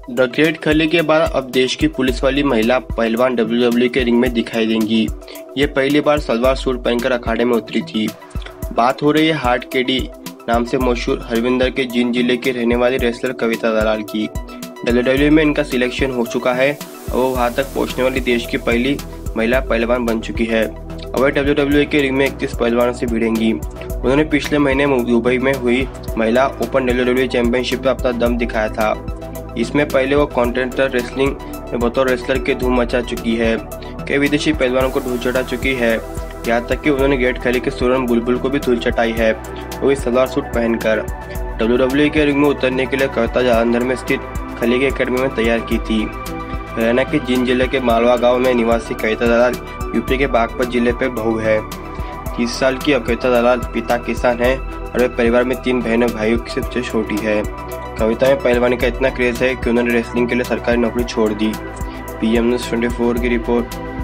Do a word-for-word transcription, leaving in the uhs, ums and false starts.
The great खली के बाद अब देश की पुलिस वाली महिला पहलवान डब्ल्यू डब्ल्यू ई के रिंग में दिखाई देंगी। ये पहली बार सलवार सूट पहनकर अखाड़े में उतरी थी। बात हो रही है हार्ट केडी नाम से मशहूर हरविंदर के जींद जिले की रहने वाली रेसलर कविता दलाल की। डब्ल्यू डब्ल्यू ई में इनका सिलेक्शन हो चुका है और वो वहाँ तक पहुँचने वाली देश की पहली महिला पहलवान बन चुकी है। अब वे डब्ल्यू डब्ल्यू ई के रिंग में इकतीस पहलवानों से भिड़ेंगी। उन्होंने पिछले महीने दुबई में हुई महिला open W W E championship में अपना दम दिखाया था। इसमें पहले वो कॉन्टिनेंटल रेसलिंग में बतौर रेसलर के धूम मचा चुकी है। कई विदेशी पहलवानों को धूल चटा चुकी है, यहाँ तक कि उन्होंने ग्रेट खली के सोनम बुलबुल को भी धूल चटाई है, वो इस सलवार सूट पहनकर। डब्ल्यू डब्ल्यू ई के रिंग में उतरने के लिए कविता जालंधर में स्थित खली की एकेडमी में तैयार की थी। हरियाणा के जींद जिले के मालवा गांव में निवासी कविता दलाल यूपी के बागपत जिले पे बहू है। तीस साल की अब कविता दलाल पिता किसान है और वे परिवार में तीन बहनों भाइयों की सबसे छोटी है। कविता में पहलवानी का इतना क्रेज है कि उन्होंने रेसलिंग के लिए सरकारी नौकरी छोड़ दी। पीएम न्यूज़ चौबीस की रिपोर्ट।